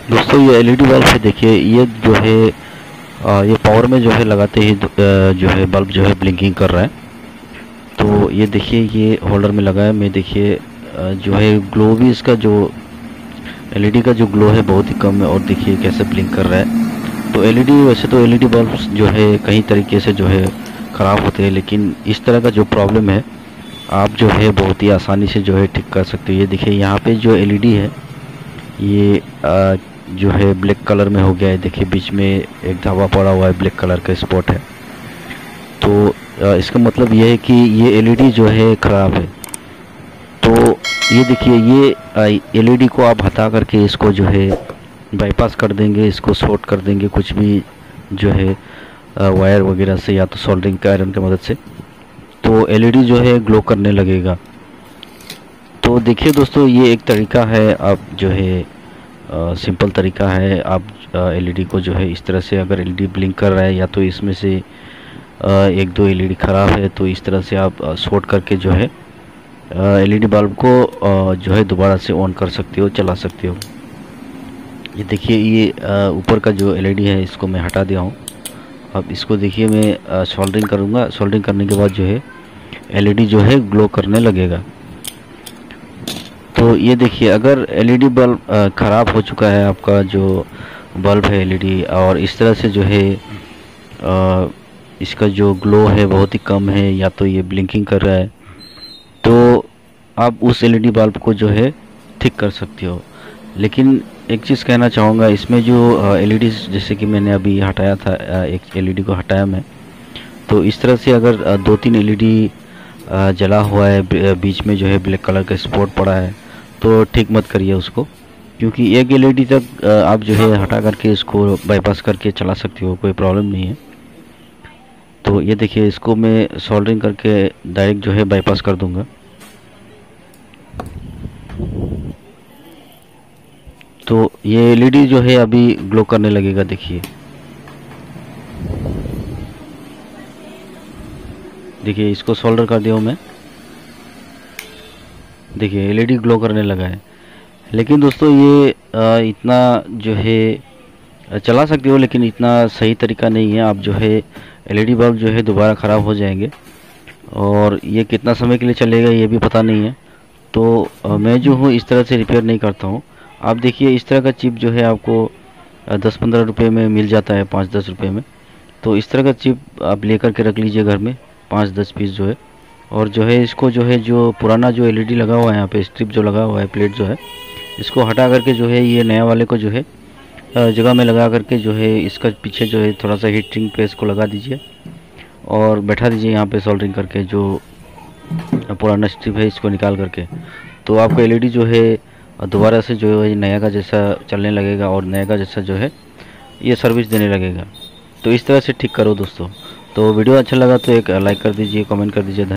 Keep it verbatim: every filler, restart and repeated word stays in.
दोस्तों ये LED bulb है, देखिए ये जो है आ, ये पावर में जो है लगाते ही जो है बल्ब जो है ब्लिंकिंग कर रहा है। तो ये देखिए ये होल्डर में लगा है, मैं देखिए जो है ग्लो भी इसका जो एलईडी का जो ग्लो है बहुत ही कम है, और देखिए कैसे ब्लिंक कर रहा है। तो एलईडी वैसे तो एलईडी बल्ब जो है कई तरीके से जो है ख़राब होते हैं, लेकिन इस तरह का जो प्रॉब्लम है आप जो है बहुत ही आसानी से जो है ठीक कर सकते हो। ये देखिए यहाँ पे जो एलईडी है ये आ, जो है ब्लैक कलर में हो गया है, देखिए बीच में एक धब्बा पड़ा हुआ है, ब्लैक कलर का स्पॉट है। तो आ, इसका मतलब ये है कि ये एलईडी जो है ख़राब है। तो ये देखिए ये एलईडी को आप हटा करके इसको जो है बाईपास कर देंगे, इसको शॉर्ट कर देंगे कुछ भी जो है वायर वगैरह से या तो सोल्डरिंग का आयरन की मदद से, तो एलईडी जो है ग्लो करने लगेगा। तो देखिए दोस्तों ये एक तरीका है, आप जो है आ, सिंपल तरीका है। आप एलईडी को जो है इस तरह से, अगर एलईडी ब्लिंक कर रहा है या तो इसमें से आ, एक दो एलईडी ख़राब है, तो इस तरह से आप शॉर्ट करके जो है एलईडी बल्ब को आ, जो है दोबारा से ऑन कर सकते हो, चला सकते हो। ये देखिए ये ऊपर का जो एलईडी है इसको मैं हटा दिया हूँ। अब इसको देखिए मैं सोल्डरिंग करूँगा, सोल्डरिंग करने के बाद जो है एलईडी जो है ग्लो करने लगेगा। तो ये देखिए अगर एलईडी बल्ब ख़राब हो चुका है, आपका जो बल्ब है एलईडी, और इस तरह से जो है आ, इसका जो ग्लो है बहुत ही कम है, या तो ये ब्लिंकिंग कर रहा है, तो आप उस एलईडी बल्ब को जो है ठीक कर सकते हो। लेकिन एक चीज़ कहना चाहूँगा, इसमें जो एलईडी जैसे कि मैंने अभी हटाया था, एक एलईडी को हटाया मैं, तो इस तरह से अगर दो तीन एलईडी जला हुआ है, बीच में जो है ब्लैक कलर का स्पॉट पड़ा है, तो ठीक मत करिए उसको, क्योंकि एक एलईडी तक आप जो है हटा करके इसको बाईपास करके चला सकते हो, कोई प्रॉब्लम नहीं है। तो ये देखिए इसको मैं सोल्डरिंग करके डायरेक्ट जो है बाईपास कर दूंगा। तो ये एलईडी जो है अभी ग्लो करने लगेगा, देखिए देखिए इसको सोल्डर कर दिया हूँ मैं, देखिए एलईडी ग्लो करने लगा है। लेकिन दोस्तों ये आ, इतना जो है चला सकते हो, लेकिन इतना सही तरीका नहीं है। आप जो है एलईडी बल्ब जो है दोबारा ख़राब हो जाएंगे, और ये कितना समय के लिए चलेगा ये भी पता नहीं है। तो आ, मैं जो हूँ इस तरह से रिपेयर नहीं करता हूँ। आप देखिए इस तरह का चिप जो है आपको दस पंद्रह रुपये में मिल जाता है, पाँच दस रुपये में। तो इस तरह का चिप आप लेकर के रख लीजिए घर में, पाँच दस पीस जो है, और जो है इसको जो है जो पुराना जो एलईडी लगा हुआ है यहाँ पे, स्ट्रिप जो लगा हुआ है, प्लेट जो है, इसको हटा करके जो है ये नया वाले को जो है जगह में लगा करके जो है इसका पीछे जो है थोड़ा सा हीटिंग पे इसको लगा दीजिए और बैठा दीजिए यहाँ पे सोल्डरिंग करके, जो पुराना स्ट्रिप है इसको निकाल करके। तो आपको एलईडी जो है दोबारा से जो है नया का जैसा चलने लगेगा, और नया का जैसा जो है ये सर्विस देने लगेगा। तो इस तरह से ठीक करो दोस्तों। तो वीडियो अच्छा लगा तो एक लाइक कर दीजिए, कमेंट कर दीजिए।